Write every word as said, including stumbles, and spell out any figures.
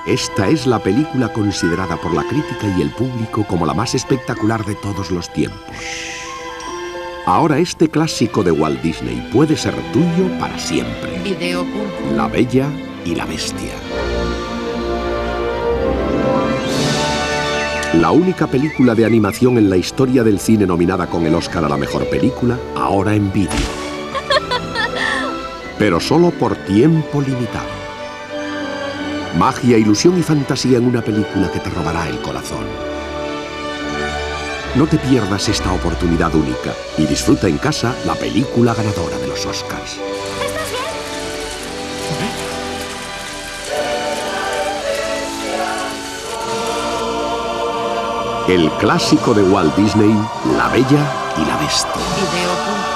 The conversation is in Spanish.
Esta es la película considerada por la crítica y el público como la más espectacular de todos los tiempos. Ahora este clásico de Walt Disney puede ser tuyo para siempre. Video punto. La Bella y la Bestia. La única película de animación en la historia del cine nominada con el Oscar a la mejor película, ahora en vídeo. Pero solo por tiempo limitado. Magia, ilusión y fantasía en una película que te robará el corazón. No te pierdas esta oportunidad única y disfruta en casa la película ganadora de los Oscars. ¿Estás bien? El clásico de Walt Disney, La Bella y la Bestia. Video punto.